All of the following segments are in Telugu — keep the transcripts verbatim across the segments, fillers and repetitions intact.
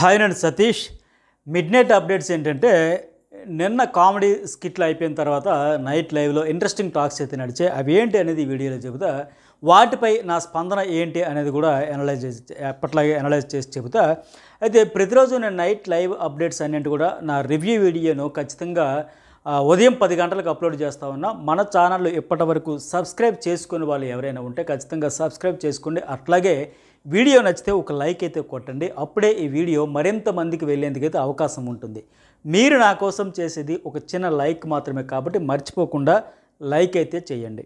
హాయ్ నేను సతీష్. మిడ్ నైట్ అప్డేట్స్ ఏంటంటే, నిన్న కామెడీ స్కిట్లు అయిపోయిన తర్వాత నైట్ లైవ్లో ఇంట్రెస్టింగ్ టాక్స్ అయితే నడిచాయి. అవి ఏంటి అనేది ఈ వీడియోలో చెబుతా. వాటిపై నా స్పందన ఏంటి అనేది కూడా అనలైజ్ చేసి ఎప్పట్లాగే అనలైజ్ చేసి చెబుతా. అయితే ప్రతిరోజు నేను నైట్ లైవ్ అప్డేట్స్ అన్నింటి కూడా నా రివ్యూ వీడియోను ఖచ్చితంగా ఉదయం పది గంటలకు అప్లోడ్ చేస్తూ ఉన్నా. మన ఛానల్లో ఇప్పటి వరకు సబ్స్క్రైబ్ చేసుకునే వాళ్ళు ఎవరైనా ఉంటే ఖచ్చితంగా సబ్స్క్రైబ్ చేసుకోండి. అట్లాగే వీడియో నచ్చితే ఒక లైక్ అయితే కొట్టండి. అప్పుడే ఈ వీడియో మరింత మందికి వెళ్ళేందుకైతే అవకాశం ఉంటుంది. మీరు నా కోసం చేసేది ఒక చిన్న లైక్ మాత్రమే, కాబట్టి మర్చిపోకుండా లైక్ అయితే చేయండి.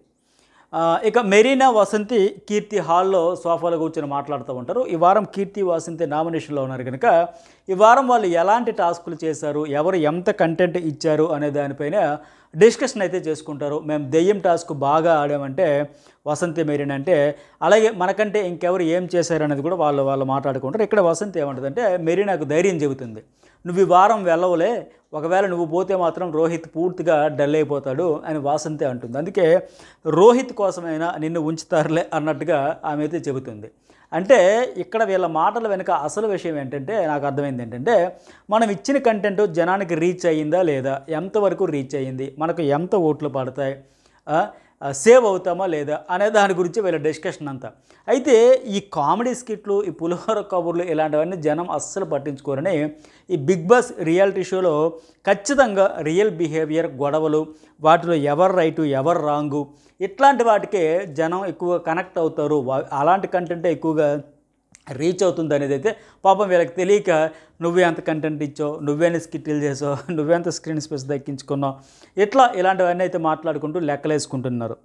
ఇక మెరీనా వసంతి కీర్తి హాల్లో సోఫాలో కూర్చొని మాట్లాడుతూ ఉంటారు. ఈ వారం కీర్తి వసంతి నామినేషన్లో ఉన్నారు కనుక ఈ వారం వాళ్ళు ఎలాంటి టాస్కులు చేశారు, ఎవరు ఎంత కంటెంట్ ఇచ్చారు అనే దానిపైన డిస్కషన్ అయితే చేసుకుంటారు. మేము దెయ్యం టాస్క్ బాగా ఆడామంటే వసంతి మెరీనా అంటే, అలాగే మనకంటే ఇంకెవరు ఏం చేశారు అనేది కూడా వాళ్ళు వాళ్ళు మాట్లాడుకుంటారు. ఇక్కడ వసంతి ఏమంటుందంటే, మెరీనాకు ధైర్యం చెబుతుంది. నువ్వు ఈ వారం వెళ్ళవులే, ఒకవేళ నువ్వు పోతే మాత్రం రోహిత్ పూర్తిగా డల్ అయిపోతాడు అని వాసంతి అంటుంది. అందుకే రోహిత్ కోసమైనా నిన్ను ఉంచుతారులే అన్నట్టుగా ఆమె అయితే చెబుతుంది. అంటే ఇక్కడ వీళ్ళ మాటల వెనుక అసలు విషయం ఏంటంటే, నాకు అర్థమైంది ఏంటంటే, మనం ఇచ్చిన కంటెంట్ జనానికి రీచ్ అయ్యిందా లేదా, ఎంతవరకు రీచ్ అయ్యింది, మనకు ఎంత ఓట్లు పడతాయి, సేవ్ అవుతామా లేదా అనే దాని గురించి వీళ్ళ డిస్కషన్ అంతా. అయితే ఈ కామెడీ స్కిట్లు, ఈ పులిహోర కబుర్లు ఇలాంటివన్నీ జనం అస్సలు పట్టించుకోరని ఈ బిగ్ బాస్ రియాలిటీ షోలో ఖచ్చితంగా రియల్ బిహేవియర్, గొడవలు, వాటిలో ఎవరు రైటు ఎవరు రాంగు, ఇట్లాంటి వాటికే జనం ఎక్కువ కనెక్ట్ అవుతారు. అలాంటి కంటెంటే ఎక్కువగా రీచ్ అవుతుంది అనేది అయితే పాపం వీళ్ళకి తెలియక నువ్వే ఎంత కంటెంట్ ఇచ్చావు, నువ్వేని స్కిట్లు చేసావు, నువ్వెంత స్క్రీన్ స్పేస్ దక్కించుకున్నావు, ఇట్లా ఇలాంటివన్నీ అయితే మాట్లాడుకుంటూ లెక్కలేసుకుంటున్నారు.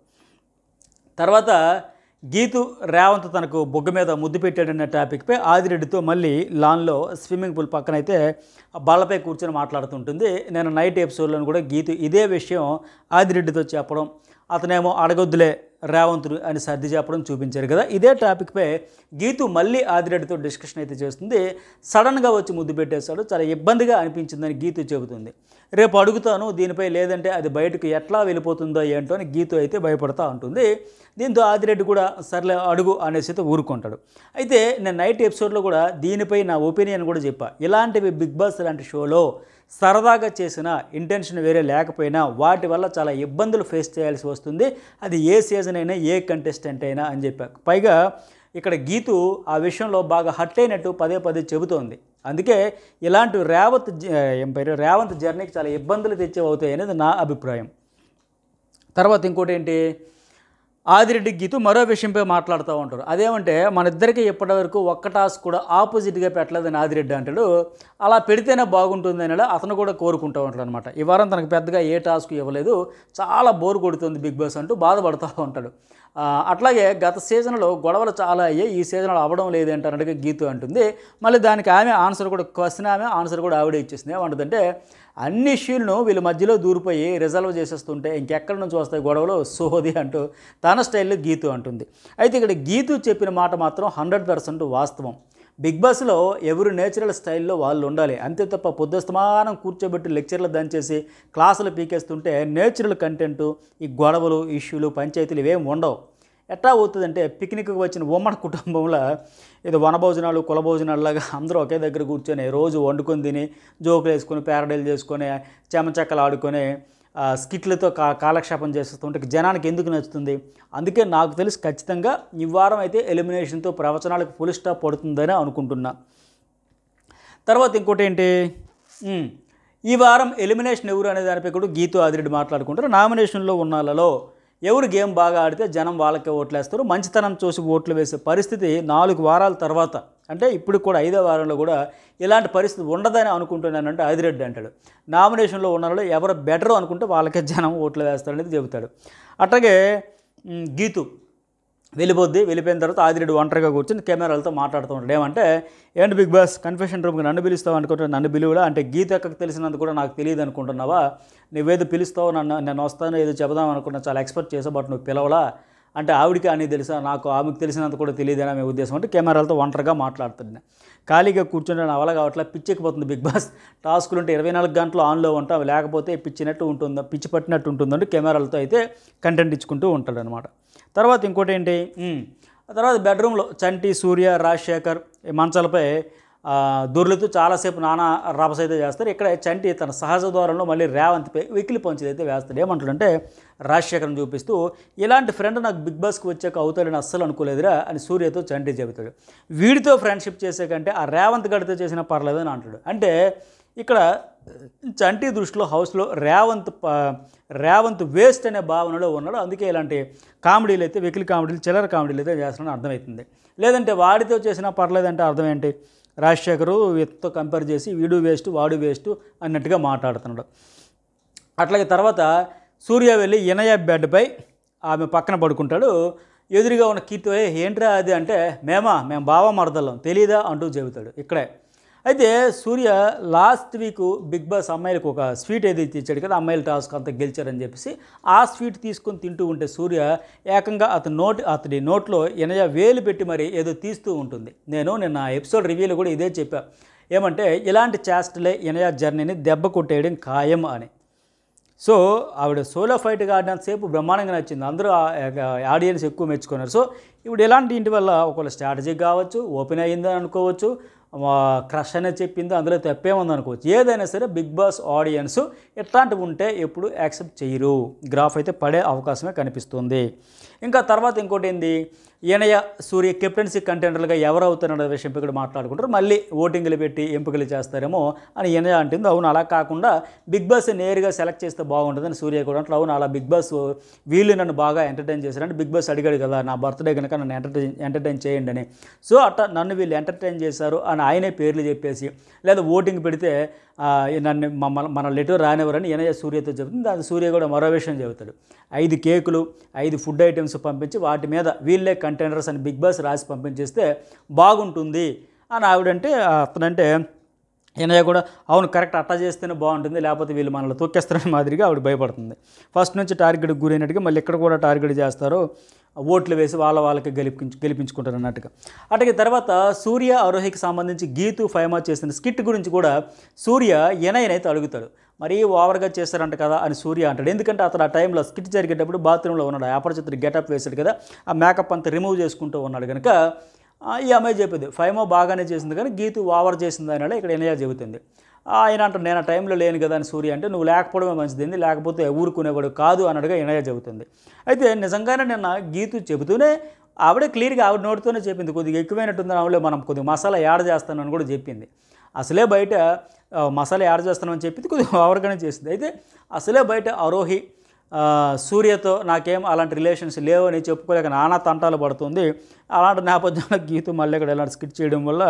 తర్వాత గీతు రేవంత్ తనకు బొగ్గ మీద ముద్దు పెట్టాడన్న టాపిక్పై ఆదిరెడ్డితో మళ్ళీ లాన్లో స్విమ్మింగ్ పూల్ పక్కన అయితే బాళ్ళపై కూర్చొని మాట్లాడుతుంటుంది. నేను నైట్ ఎపిసోడ్లో కూడా గీతు ఇదే విషయం ఆదిరెడ్డితో చెప్పడం, అతనేమో అడగొద్దులే రేవంతుడు అని సర్ది చెప్పడం చూపించారు కదా. ఇదే టాపిక్పై గీతు మళ్ళీ ఆదిరెడ్డితో డిస్కషన్ అయితే చేస్తుంది. సడన్గా వచ్చి ముద్దు పెట్టేశాడు, చాలా ఇబ్బందిగా అనిపించిందని గీతు చెబుతుంది. రేపు అడుగుతాను దీనిపై, లేదంటే అది బయటకు ఎట్లా వెళ్ళిపోతుందో ఏంటో అని గీతు అయితే భయపడతా ఉంటుంది. దీంతో ఆదిరెడ్డి కూడా సర్లే అడుగు అనేసి అయితే ఊరుకుంటాడు. అయితే నేను నైట్ ఎపిసోడ్లో కూడా దీనిపై నా ఒపీనియన్ కూడా చెప్పా. ఇలాంటివి బిగ్ బాస్ లాంటి షోలో సరదాగా చేసిన ఇంటెన్షన్ వేరే లేకపోయినా వాటి వల్ల చాలా ఇబ్బందులు ఫేస్ చేయాల్సి వస్తుంది, అది ఏ సీజన్ అయినా ఏ కంటెస్టెంట్ అయినా అని చెప్పాను. పైగా ఇక్కడ గీతు ఆ విషయంలో బాగా హర్ట్ అయినట్టు పదే పదే చెబుతోంది. అందుకే ఇలాంటి రేవంత్ ఏం పేరు రేవంత్ జర్నీకి చాలా ఇబ్బందులు తెచ్చేవి అవుతాయి అనేది నా అభిప్రాయం. తర్వాత ఇంకోటి ఏంటి, ఆదిరెడ్డి గీతు మరో విషయంపై మాట్లాడుతూ ఉంటారు. అదేమంటే, మన ఇద్దరికి ఇప్పటివరకు ఒక్క టాస్క్ కూడా ఆపోజిట్గా పెట్టలేదని ఆదిరెడ్డి అంటాడు. అలా పెడితేనే బాగుంటుంది అని అతను కూడా కోరుకుంటూ ఉంటాడు అనమాట. ఈ వారం తనకు పెద్దగా ఏ టాస్క్ ఇవ్వలేదు, చాలా బోర్ కొడుతుంది బిగ్ బాస్ అంటూ బాధపడుతూ ఉంటాడు. అట్లాగే గత సీజన్లో గొడవలు చాలా అయ్యాయి, ఈ సీజన్లో అవ్వడం లేదంటే అన్నట్టుగా గీతు అంటుంది. మళ్ళీ దానికి ఆమె ఆన్సర్ కూడా క్వశ్చన్ ఆమె ఆన్సర్ కూడా ఆవిడే ఇచ్చేసింది. ఏమంటుందంటే, అన్ని ఇష్యూలను వీళ్ళ మధ్యలో దూరిపోయి రిజల్వ్ చేసేస్తుంటే ఇంకెక్కడి నుంచి వస్తాయి గొడవలు, సోది అంటూ తన స్టైల్లో గీతు అంటుంది. అయితే ఇక్కడ గీతు చెప్పిన మాట మాత్రం హండ్రెడ్ పర్సెంట్ వాస్తవం. బిగ్ బాస్లో ఎవరు నేచురల్ స్టైల్లో వాళ్ళు ఉండాలి, అంతే తప్ప పొద్దుస్తమానం కూర్చోబెట్టి లెక్చర్లు దంచేసి క్లాసులు పీకేస్తుంటే నేచురల్ కంటెంటు, ఈ గొడవలు, ఇష్యూలు, పంచాయతీలు ఇవేం ఉండవు. ఎట్లా అవుతుందంటే, పిక్నిక్కి వచ్చిన ఉమ్మడి కుటుంబంలో ఇది వనభోజనాలు, కులభోజనాలులాగా అందరూ ఒకే దగ్గర కూర్చొని రోజు వండుకొని తిని జోకులు వేసుకొని పేరడీలు చేసుకొని చెమచక్కలు ఆడుకొని స్కిట్లతో కా కాలక్షేపం చేస్తుంటే జనానికి ఎందుకు నచ్చుతుంది? అందుకే నాకు తెలిసి ఖచ్చితంగా ఈ వారం అయితే ఎలిమినేషన్తో ప్రవచనాలకు ఫుల్ స్టాప్ పడుతుందని అనుకుంటున్నా. తర్వాత ఇంకోటి ఏంటి, ఈ వారం ఎలిమినేషన్ ఎవరు అనే దానిపై కూడా గీతు ఆదిరెడ్డి మాట్లాడుకుంటారు. నామినేషన్లో ఉన్న వాళ్ళలో ఎవరు గేమ్ బాగా ఆడితే జనం వాళ్ళకే ఓట్లేస్తారు, మంచితనం చూసి ఓట్లు వేసే పరిస్థితి నాలుగు వారాల తర్వాత, అంటే ఇప్పుడు కూడా ఐదో వారంలో కూడా ఇలాంటి పరిస్థితి ఉండదని అనుకుంటున్నానంటే ఆదిరెడ్డి అంటాడు. నామినేషన్లో ఉన్న వాళ్ళు ఎవరు బెటరు అనుకుంటే వాళ్ళకే జనం ఓట్లు వేస్తారనేది చెబుతాడు. అట్లాగే గీతు వెళ్ళిపోద్ది, వెళ్ళిపోయిన తర్వాత ఆదిరెడ్డి ఒంటరిగా కూర్చొని కెమెరాలతో మాట్లాడుతూ ఉంటాడు. ఏమంటే, ఏంటి బిగ్ బాస్ కన్ఫెషన్ రూమ్కి నన్ను పిలుస్తావు అనుకుంటే నన్ను పిలువులా అంటే, గీత ఎక్కడికి తెలిసినంత కూడా నాకు తెలియదు అనుకుంటున్నావా, నువ్వేదో పిలుస్తావు, నన్ను నేను వస్తాను ఏదో చెబుదాం అనుకున్నా, చాలా ఎక్స్పెక్ట్ చేసావు, బట్ నువ్వు పిలవలా అంటే, ఆవిడికి అని తెలుసా, నాకు ఆమెకు తెలిసినంత కూడా తెలియదని ఆమె ఉద్దేశం అంటే కెమెరాలతో ఒంటరిగా మాట్లాడుతుంది. ఖాళీగా కూర్చుంటే నా వల్ల కావట్లా, పిచ్చెక్కిపోతుంది బిగ్ బాస్, టాస్కులు ఉంటే ఇరవై నాలుగు గంటలు ఆన్లో ఉంటాం, అవి లేకపోతే పిచ్చినట్టు ఉంటుందా, పిచ్చి పట్టినట్టు ఉంటుందంటే కెమెరాలతో అయితే కంటెంట్ ఇచ్చుకుంటూ ఉంటాడు అనమాట. తర్వాత ఇంకోటి ఏంటి, తర్వాత బెడ్రూమ్లో చంటి, సూర్య, రాజశేఖర్ మంచాలపై దొర్లుతూ చాలాసేపు నానా రభస అయితే చేస్తారు. ఇక్కడ చంటి తన సహజ ద్వారంలో మళ్ళీ రేవంత్పై వెకిలి పంచులు అయితే వేస్తాడు. ఏమంటాడంటే రాజశేఖరం చూపిస్తూ, ఇలాంటి ఫ్రెండ్ నాకు బిగ్ బాస్కి వచ్చాక అవుతాడని అస్సలు అనుకోలేదురా అని సూర్యతో చంటి చెబుతాడు. వీడితో ఫ్రెండ్షిప్ చేసే కంటే ఆ రేవంత్ గడితో చేసినా పర్లేదు అని అంటాడు. అంటే ఇక్కడ చంటి దృష్టిలో హౌస్లో రేవంత్ రేవంత్ వేస్ట్ అనే భావనలో ఉన్నాడు. అందుకే ఇలాంటి కామెడీలు అయితే వెకిలి కామెడీలు చిల్లర కామెడీలు అయితే చేస్తున్నాడని అర్థమవుతుంది. లేదంటే వాడితో చేసినా పర్లేదంటే అర్థం ఏంటి? రాజశేఖరు వీటితో కంపేర్ చేసి వీడు వేస్ట్ వాడు వేస్ట్ అన్నట్టుగా మాట్లాడుతున్నాడు. అట్లాగే తర్వాత సూర్య వెళ్ళి ఇనయ బెడ్పై ఆమె పక్కన పడుకుంటాడు. ఎదురుగా ఉన్న కీర్తి ఏంట్రా అది అంటే, మేమా మేము బావ మరదలం తెలీదా అంటూ చెబుతాడు. ఇక్కడే అయితే Surya last week Bigg Boss అమ్మాయిలకు ఒక స్వీట్ ఏదైతే ఇచ్చాడు కదా, అమ్మాయిల టాస్క్ అంతా గెలిచారని చెప్పేసి ఆ స్వీట్ తీసుకొని తింటూ ఉంటే సూర్య ఏకంగా అతని నోట్ అతడి నోట్లో ఎనయ వేలు పెట్టి మరి ఏదో తీస్తూ ఉంటుంది. నేను నిన్న ఎపిసోడ్ రివ్యూలో కూడా ఇదే చెప్పా. ఏమంటే ఇలాంటి చేష్టలే ఎనయ జర్నీని దెబ్బ కొట్టేయడం ఖాయం అని. సో ఆవిడ సోలో ఫైట్గా ఆడినంతసేపు బ్రహ్మాండంగా నచ్చింది, అందరూ ఆడియన్స్ ఎక్కువ మెచ్చుకున్నారు. సో ఇప్పుడు ఇలాంటి ఇంటి వల్ల ఒకవేళ స్ట్రాటజీ కావచ్చు, ఓపెన్ అయ్యిందని అనుకోవచ్చు, క్రష్ అనేది చెప్పింది, అందులో తప్పేముంది అనుకోవచ్చు. ఏదైనా సరే బిగ్ బాస్ ఆడియన్స్ ఎట్లాంటివి ఉంటే ఎప్పుడు యాక్సెప్ట్ చేయరు. గ్రాఫ్ అయితే పడే అవకాశమే కనిపిస్తుంది. ఇంకా తర్వాత ఇంకోటి ఏంది, ఈయనయ సూర్య కెప్టెన్సీ కంటెండర్లుగా ఎవరు అవుతారన్న విషయం ఇక్కడ మాట్లాడుకుంటారు. మళ్ళీ ఓటింగ్లు పెట్టి ఎంపికలు చేస్తారేమో అని ఈయనయ అంటుంది. అవును, అలా కాకుండా బిగ్ బాస్ నేరుగా సెలెక్ట్ చేస్తే బాగుంటుందని సూర్య కూడా అంటే, అవును అలా బిగ్ బాస్ వీళ్ళు నన్ను బాగా ఎంటర్టైన్ చేశారంటే బిగ్ బాస్ అడిగాడు కదా నా బర్త్డే కనుక నన్ను ఎంటర్టైన్ ఎంటర్టైన్ చేయండి అని. సో అట్లా నన్ను వీళ్ళు ఎంటర్టైన్ చేశారు అని ఆయనే పేర్లు చెప్పేసి లేదా ఓటింగ్ పెడితే నన్ను మమ్మల్ని మన లెటర్ రానివ్వరని ఈయనయ సూర్యతో చెబుతుంది. దాని సూర్య కూడా మరో విషయం చెబుతాడు. ఐదు కేకులు ఐదు ఫుడ్ ఐటమ్స్ పంపించి వాటి మీద వీళ్ళే కంటెండర్స్ అని బిగ్ బాస్ రాసి పంపించేస్తే బాగుంటుంది అని ఆవిడంటే, అతనంటే ఈయనయ్య కూడా అవును కరెక్ట్ అట్టా చేస్తేనే బాగుంటుంది, లేకపోతే వీళ్ళు మనల్ని తొక్కేస్తారని మాదిరిగా ఆవిడ భయపడుతుంది. ఫస్ట్ నుంచి టార్గెట్కి గురైనట్టుగా మళ్ళీ ఇక్కడ కూడా టార్గెట్ చేస్తారు, ఓట్లు వేసి వాళ్ళ వాళ్ళకి గెలిపించు గెలిపించుకుంటారు అన్నట్టుగా. అట్లాగే తర్వాత సూర్య ఆరోహికి సంబంధించి గీతు ఫైమా చేసిన స్కిట్ గురించి కూడా సూర్య ఈయనైతే అడుగుతాడు. మరీ ఓవర్గా చేస్తారంట కదా అని సూర్య అంటాడు. ఎందుకంటే అతను ఆ టైంలో స్కిట్ జరిగేటప్పుడు బాత్రూంలో ఉన్నాడు, అపరిచితుడు గెటప్ వేశాడు కదా, ఆ మేకప్ అంతా రిమూవ్ చేసుకుంటూ ఉన్నాడు కనుక ఈ అమ్మాయి చెప్పింది ఫైమో బాగానే చేసింది కానీ గీతు ఓవర్ చేసింది అని ఇక్కడ ఎనయ చెబుతుంది. ఆయన అంటాడు నేను ఆ టైంలో లేను కదా అని సూర్య అంటే, నువ్వు లేకపోవడమే మంచిది, లేకపోతే ఊరుకునేవాడు కాదు అన్నట్టుగా ఎనయ చెబుతుంది. అయితే నిజంగానే నిన్న గీతు చెబుతూనే ఆవిడే క్లియర్గా ఆవిడ నోటితోనే చెప్పింది, కొద్దిగా ఎక్కువైనట్టుంది ఆవిడే, మనం కొద్దిగా మసాలా యాడ్ చేస్తానని కూడా చెప్పింది. అసలే బయట మసాలా యాడ్ చేస్తానని చెప్పింది, కొద్దిగా ఓవర్గానే చేసింది. అయితే అసలే బయట ఆరోహి సూర్యతో నాకేం అలాంటి రిలేషన్స్ లేవు అని చెప్పుకోలేక నానా తంటాలు పడుతుంది. అలాంటి నేపథ్యంలో గీతు మళ్ళీ ఇక్కడ ఇలాంటి స్కిట్ చేయడం వల్ల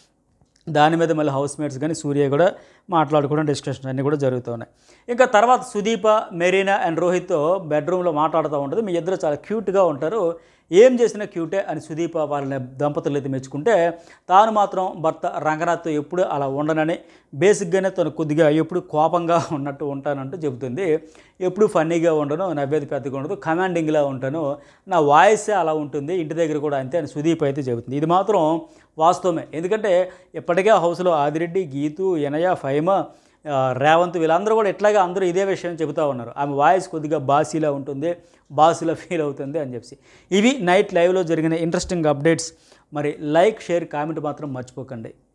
దాని మీద మళ్ళీ హౌస్ మేట్స్ కానీ సూర్య కూడా మాట్లాడుకోవడం డిస్కషన్ అన్నీ కూడా జరుగుతూ ఉన్నాయి. ఇంకా తర్వాత సుదీప, మెరీనా అండ్ రోహిత్తో బెడ్రూమ్లో మాట్లాడుతూ ఉంటుంది. మీ ఇద్దరు చాలా క్యూట్గా ఉంటారు, ఏం చేసినా క్యూటే అని సుదీప వాళ్ళని దంపతులు అయితే మెచ్చుకుంటే, తాను మాత్రం భర్త రంగనాథ్తో ఎప్పుడు అలా ఉండనని బేసిక్గానే తను కొద్దిగా ఎప్పుడు కోపంగా ఉన్నట్టు ఉంటానంటూ చెబుతుంది. ఎప్పుడు ఫన్నీగా ఉండను, నవ్వేది పెద్దగా ఉండదు, కమాండింగ్లా ఉంటాను, నా వాయిసే అలా ఉంటుంది, ఇంటి దగ్గర కూడా అంతే అని సుదీప్ అయితే చెబుతుంది. ఇది మాత్రం వాస్తవమే. ఎందుకంటే ఇప్పటికే హౌస్లో ఆదిరెడ్డి, గీతు, ఎనయ, ఫైమా, రేవంత్ వీళ్ళందరూ కూడా ఇట్లాగా అందరూ ఇదే విషయం చెబుతూ ఉన్నారు. ఆమె వాయిస్ కొద్దిగా బాసీలా ఉంటుంది, బాసీలా ఫీల్ అవుతుంది అని చెప్పి. ఇవి నైట్ లైవ్లో జరిగిన ఇంట్రెస్టింగ్ అప్డేట్స్. మరి లైక్, షేర్, కామెంట్ మాత్రం మర్చిపోకండి.